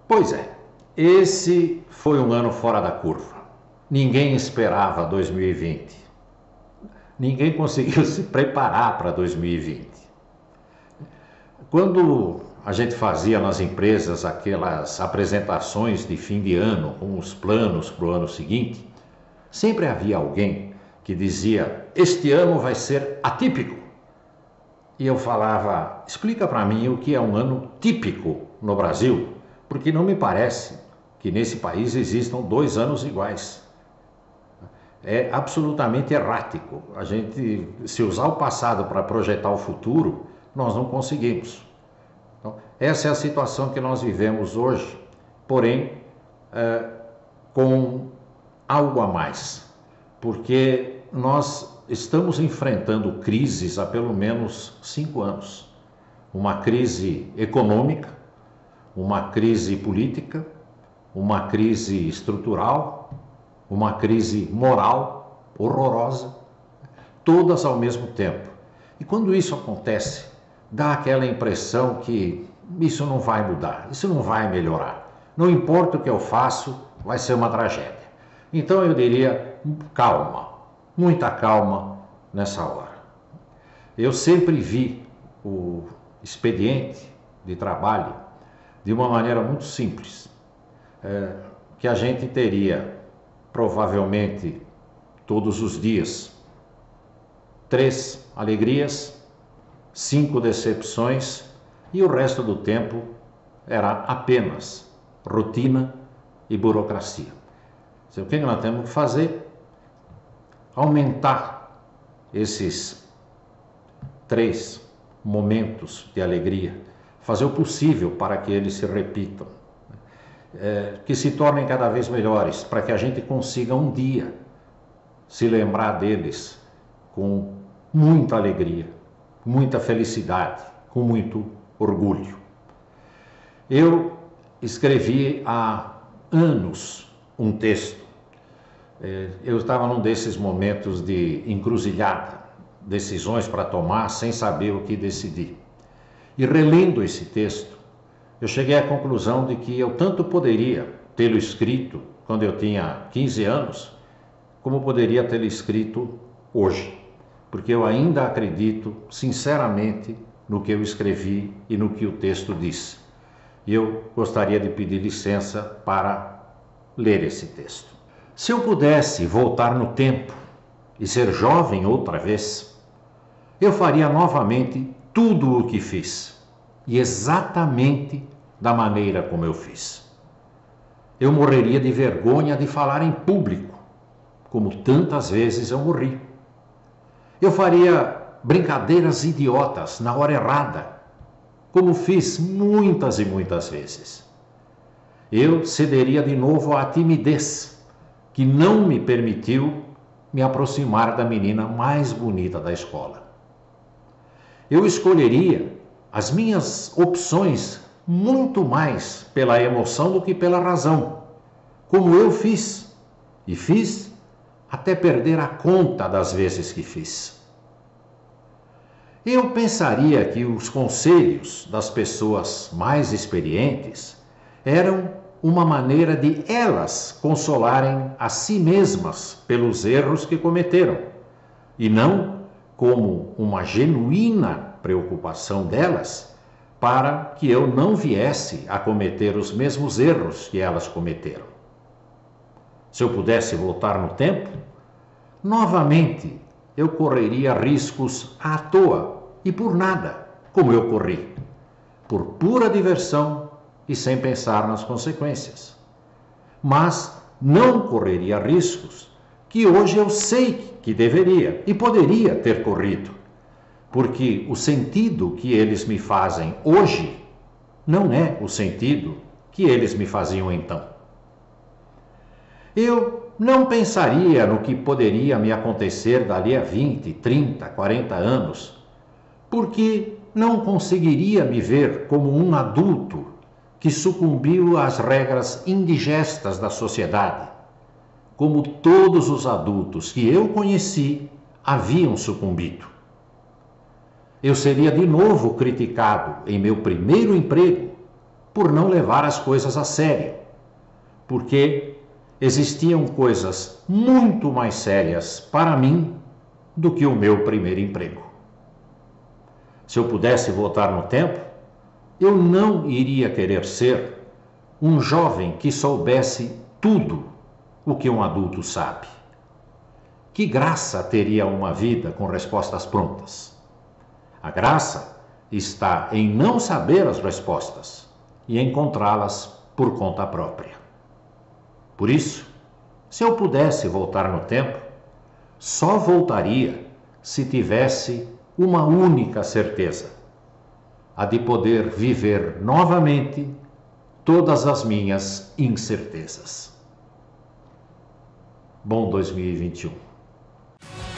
Pois é, esse foi um ano fora da curva. Ninguém esperava 2020. Ninguém conseguiu se preparar para 2020. Quando a gente fazia nas empresas aquelas apresentações de fim de ano com os planos para o ano seguinte, sempre havia alguém que dizia: este ano vai ser atípico. E eu falava: explica para mim o que é um ano típico no Brasil, porque não me parece que nesse país existam 2 anos iguais. É absolutamente errático. A gente, se usar o passado para projetar o futuro, nós não conseguimos. Então, essa é a situação que nós vivemos hoje, porém, com algo a mais, porque nós estamos enfrentando crises há pelo menos 5 anos. Uma crise econômica, uma crise política, uma crise estrutural, uma crise moral horrorosa, todas ao mesmo tempo. E quando isso acontece, dá aquela impressão que isso não vai mudar, isso não vai melhorar. Não importa o que eu faço, vai ser uma tragédia. Então eu diria: calma, muita calma nessa hora. Eu sempre vi o expediente de trabalho de uma maneira muito simples, que a gente teria provavelmente todos os dias 3 alegrias, 5 decepções e o resto do tempo era apenas rotina e burocracia. O que nós temos que fazer? Aumentar esses 3 momentos de alegria, fazer o possível para que eles se repitam, que se tornem cada vez melhores, para que a gente consiga um dia se lembrar deles com muita alegria, muita felicidade, com muito orgulho. Eu escrevi há anos um texto. Eu estava num desses momentos de encruzilhada, decisões para tomar sem saber o que decidir. E relendo esse texto, eu cheguei à conclusão de que eu tanto poderia tê-lo escrito quando eu tinha 15 anos, como poderia tê-lo escrito hoje, porque eu ainda acredito sinceramente no que eu escrevi e no que o texto diz. E eu gostaria de pedir licença para ler esse texto. Se eu pudesse voltar no tempo e ser jovem outra vez, eu faria novamente tudo o que fiz, e exatamente da maneira como eu fiz. Eu morreria de vergonha de falar em público, como tantas vezes eu morri. Eu faria brincadeiras idiotas na hora errada, como fiz muitas e muitas vezes. Eu cederia de novo à timidez, que não me permitiu me aproximar da menina mais bonita da escola. Eu escolheria as minhas opções muito mais pela emoção do que pela razão, como eu fiz, e fiz até perder a conta das vezes que fiz. Eu pensaria que os conselhos das pessoas mais experientes eram uma maneira de elas consolarem a si mesmas pelos erros que cometeram, e não como uma genuína preocupação delas para que eu não viesse a cometer os mesmos erros que elas cometeram. Se eu pudesse voltar no tempo, novamente eu correria riscos à toa e por nada, como eu corri, por pura diversão e sem pensar nas consequências. Mas não correria riscos que hoje eu sei que deveria e poderia ter corrido, porque o sentido que eles me fazem hoje não é o sentido que eles me faziam então. Eu não pensaria no que poderia me acontecer dali a 20, 30, 40 anos, porque não conseguiria me ver como um adulto que sucumbiu às regras indigestas da sociedade, como todos os adultos que eu conheci haviam sucumbido. Eu seria de novo criticado em meu primeiro emprego por não levar as coisas a sério, porque existiam coisas muito mais sérias para mim do que o meu primeiro emprego. Se eu pudesse voltar no tempo, eu não iria querer ser um jovem que soubesse tudo o que um adulto sabe. Que graça teria uma vida com respostas prontas? A graça está em não saber as respostas e encontrá-las por conta própria. Por isso, se eu pudesse voltar no tempo, só voltaria se tivesse uma única certeza: a de poder viver novamente todas as minhas incertezas. Bom 2021.